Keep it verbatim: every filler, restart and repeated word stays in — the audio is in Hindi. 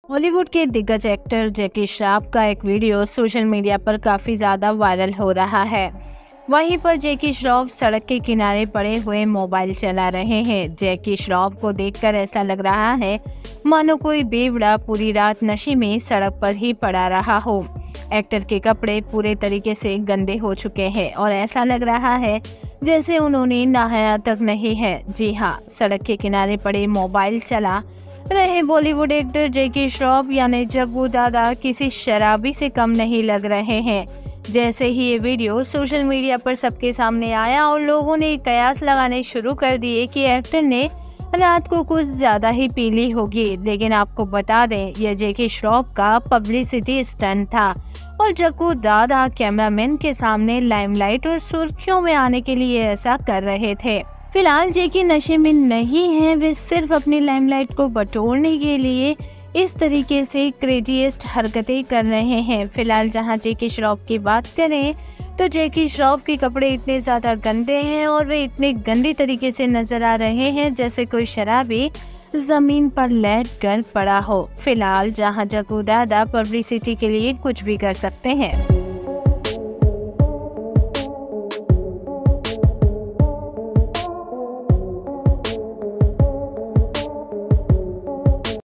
बॉलीवुड के दिग्गज एक्टर जैकी श्रॉफ का एक वीडियो सोशल मीडिया पर काफ़ी ज़्यादा वायरल हो रहा है। वहीं पर जैकी श्रॉफ सड़क के किनारे पड़े हुए मोबाइल चला रहे हैं। जैकी श्रॉफ को देखकर ऐसा लग रहा है मानो कोई बेवड़ा पूरी रात नशे में सड़क पर ही पड़ा रहा हो। एक्टर के कपड़े पूरे तरीके से गंदे हो चुके हैं और ऐसा लग रहा है जैसे उन्होंने नहाया तक नहीं है। जी हाँ, सड़क के किनारे पड़े मोबाइल चला रहे बॉलीवुड एक्टर जैकी श्रॉफ यानी जग्गू दादा किसी शराबी से कम नहीं लग रहे हैं। जैसे ही ये वीडियो सोशल मीडिया पर सबके सामने आया और लोगों ने कयास लगाने शुरू कर दिए कि एक्टर ने रात को कुछ ज्यादा ही पी ली होगी। लेकिन आपको बता दें, यह जैकी श्रॉफ का पब्लिसिटी स्टंट था और जग्गू दादा कैमरामैन के सामने लाइमलाइट और सुर्खियों में आने के लिए ऐसा कर रहे थे। फिलहाल जैकी नशे में नहीं है, वे सिर्फ अपनी लाइमलाइट को बटोरने के लिए इस तरीके से क्रेजीएस्ट हरकतें कर रहे हैं। फिलहाल जहां जैकी श्रॉफ की बात करें तो जैकी श्रॉफ के कपड़े इतने ज़्यादा गंदे हैं और वे इतने गंदी तरीके से नजर आ रहे हैं जैसे कोई शराबी जमीन पर लेट कर पड़ा हो। फिलहाल जहां जग्गू दादा पब्लिसिटी के लिए कुछ भी कर सकते हैं।